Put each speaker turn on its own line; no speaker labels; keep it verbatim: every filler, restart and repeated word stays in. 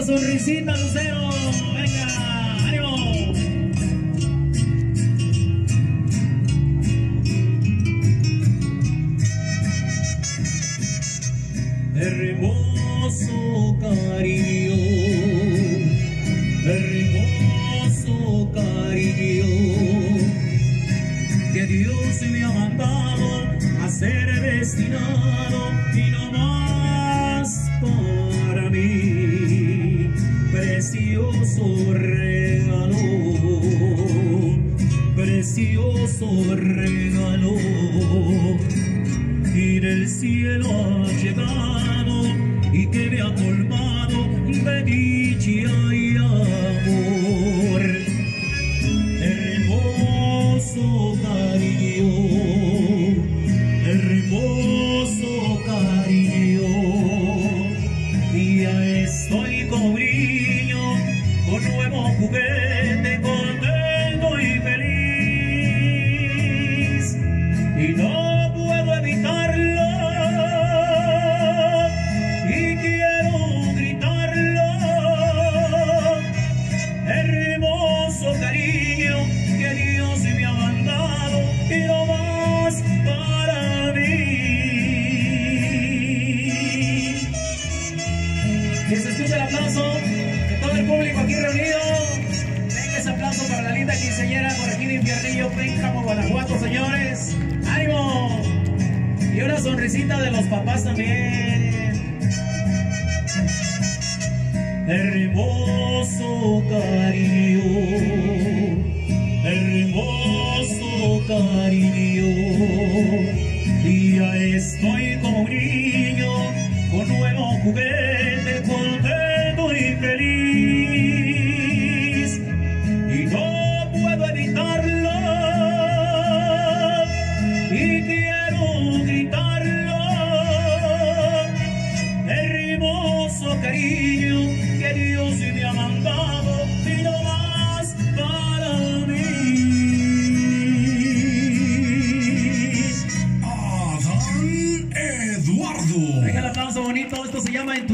sonrisita, Lucero. Venga, ánimo.
Hermoso cariño, hermoso cariño, que Dios me ha mandado a ser destinado y no más para mí. Precioso regalo, precioso regalo, y del cielo ha llegado y que me ha colmado de dicha y amor. Hermoso cariño, hermoso cariño, y ya estoy como un niño con nuevo juguete, contento y feliz, y no puedo evitarlo y quiero gritarlo. Hermoso cariño que Dios me ha mandado y no más para mí. Que se escuche el aplauso de todo el público aquí reunido. Venga ese aplauso para la linda quinceañera Corregida Infiernillo, Pénjamo, Guanajuato, señores. ¡Ánimo! Y una sonrisita de los papás también. Hermoso cariño, hermoso cariño, y ya estoy como un niño con nuevo juguete, contento y feliz, y no puedo evitarlo y quiero gritarlo. Hermoso cariño que Dios me ha mandado y no más para mí.
Adán Eduardo.
Venga el aplauso bonito, esto se llama En tu